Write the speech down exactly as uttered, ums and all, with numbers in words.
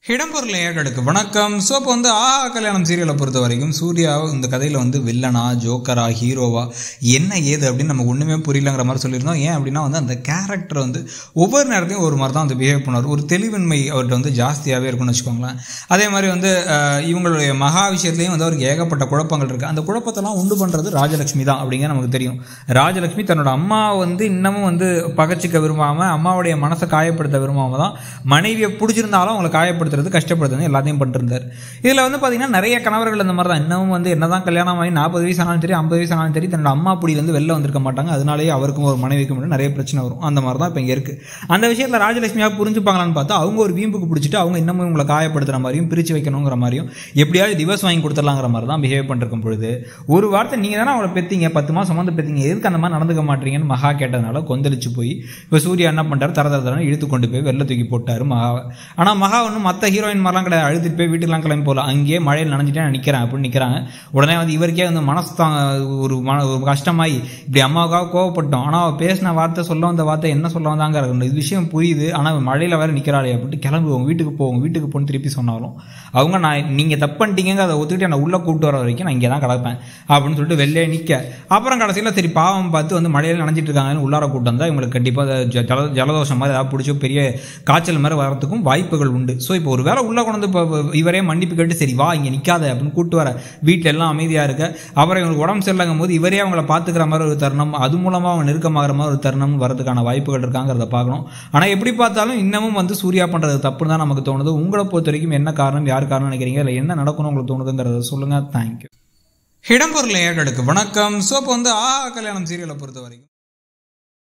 இடம்பொருள் நேயர்களுக்கு வணக்கம். ஸோ இப்போ வந்து ஆஹா கல்யாணம் சீரியலை பொறுத்த வரைக்கும் சூர்யா இந்த கதையில் வந்து வில்லனா, ஜோக்கரா, ஹீரோவா, என்ன ஏது அப்படின்னு நம்ம ஒன்றுமே புரியலங்கிற மாதிரி சொல்லியிருந்தோம். ஏன் அப்படின்னா வந்து அந்த கேரக்டர் வந்து ஒவ்வொரு நேரத்தையும் ஒரு மாதிரி தான் வந்து பிஹேவ் பண்ணுவார். ஒரு தெளிவின்மை அவர்கிட்ட வந்து ஜாஸ்தியாகவே இருக்குன்னு வச்சுக்கோங்களேன். அதே மாதிரி வந்து இவங்களுடைய மகா விஷயத்துலையும் வந்து அவருக்கு ஏகப்பட்ட குழப்பங்கள் இருக்குது. அந்த குழப்பத்தெல்லாம் உண்டு பண்ணுறது ராஜலட்சுமி தான் அப்படிங்கிற நமக்கு தெரியும். ராஜலட்சுமி தன்னோட அம்மா வந்து இன்னமும் வந்து பகச்சிக்க விரும்பாமல், அம்மாவுடைய மனசை காயப்படுத்த விரும்பாமல் தான் மனைவியை பிடிச்சிருந்தாலும் அவங்களை காயப்படுத்த கஷ்டப்படுறது எல்லாத்தையும் பண்ணிருந்தார். இதுல வந்து பாத்தீங்கன்னா நிறைய கணவர்கள் இந்த மாதிரி தான் இன்னமும் வந்து என்னதான் கல்யாணம் ஆகி நாற்பது வயசு ஆனாலும் சரி, ஐம்பது வயசு ஆனாலும் சரி, தன்னோட அம்மா அப்படி வந்து வெளில வந்திருக்க மாட்டாங்க. அதனாலேயே அவருக்கும் ஒரு மனைவிக்கும் மட்டும் நிறைய பிரச்சனை வரும். அந்த மாதிரி தான் இப்போ இங்கே இருக்கு. அந்த விஷயத்தில் ராஜலட்சுமியாக புரிஞ்சுப்பாங்களான்னு பார்த்தா அவங்க ஒரு வீம்புக்கு பிடிச்சிட்டு அவங்க இன்னமும் உங்களை காயப்படுத்துற மாதிரியும் பிரிச்சு வைக்கணுங்கிற மாதிரியும் எப்படியாவது டிவோர்ஸ் வாங்கி கொடுத்துடலாங்கிற மாதிரி தான் பிஹேவ் பண்ணிருக்கும் பொழுது ஒரு வார்த்தை நீங்க தானே அவளை பெத்தீங்க, பத்து மாசம் வந்து பெத்தீங்க, எதுக்கு அந்த மாதிரி நடந்துக்க மாட்டீங்கன்னு மகா கேட்டதுனால கொந்தளிச்சு போய் இப்போ சூர்யா என்ன பண்ணிட்டாரு, தர தர இழுத்து கொண்டு போய் வெளில தூக்கி போட்டாரு மகாவை. ஆனால் மகா ஒன்றும் மற்ற ஹீரோயின் மாதிரிலாம் கிடையாது, அழுதுட்டு போய் வீட்டுக்குலாம் கிளம்பி போகல, அங்கேயே மழையில் நனைஞ்சிட்டே நிற்கிறேன் அப்படின்னு நிற்கிறாங்க. உடனே வந்து இவருக்கே வந்து மனசு தான் ஒரு மன கஷ்டமாயி இப்படி அம்மாவுக்காக கோவப்பட்டோம். ஆனால் அவள் பேசின வார்த்தை, சொல்ல வந்த வார்த்தை என்ன சொல்ல வந்தாங்க இது விஷயம் புரியுது, ஆனால் மழையில் வேறு நிற்கிறாளே அப்படின்ட்டு கிளம்புவோம், வீட்டுக்கு போவோம், வீட்டுக்கு போன்னு திருப்பி சொன்னாலும் அவங்க நான் நீங்கள் தப்பு பண்ணிட்டீங்க அதை ஒத்துக்கிட்டு என்னை உள்ளே கூப்பிட்டு வர வரைக்கும் நான் இங்கே தான் கிடப்பேன் அப்படின்னு சொல்லிட்டு வெளியே நிற்க, அப்புறம் கடைசியில் சரி பாவம் பார்த்து வந்து மழையில் நனைஞ்சிட்டு இருக்காங்கன்னு உள்ளார கூப்பிட்டு வந்தால் இவங்களுக்கு கண்டிப்பாக ஜல ஜலதோஷம் மாதிரி ஏதாவது பிடிச்சோ பெரிய காய்ச்சல் மாதிரி வரதுக்கும் வாய்ப்புகள் உண்டு. ஸோ இப்போ ஒரு வேளை உள்ள கொண்டு இப்போ இவரே மன்னிப்பு கேட்டு சரி வா இங்கே நிற்காத அப்படின்னு கூப்பிட்டு வர, வீட்டில் எல்லாம் அமைதியாக இருக்க, அப்புறம் இவங்களுக்கு உடம்பு சரியில்லைங்கும் போது இவரே அவங்கள பார்த்துக்கிற மாதிரி ஒரு தருணம், அது மூலமாக அவங்க நெருக்கமாகிற மாதிரி ஒரு தருணம் வரதுக்கான வாய்ப்புகள் இருக்காங்கிறத பார்க்கணும். ஆனால் எப்படி பார்த்தாலும் இன்னமும் வந்து சூர்யா பண்ணுறது தப்புன்னு தான் நமக்கு தோணுது. உங்களை பொறுத்த வரைக்கும் என்ன காரணம், யார் காரணம் நினைக்கிறீங்க, இல்லை என்ன நடக்கணும் உங்களுக்கு தோணுதுங்கிறத சொல்லுங்கள். தேங்க்யூ. இடம்பொருள் நேயர்களுக்கு வணக்கம். ஸோ இப்போ வந்து ஆஹா கல்யாணம் சீரியலை பொறுத்த வரைக்கும்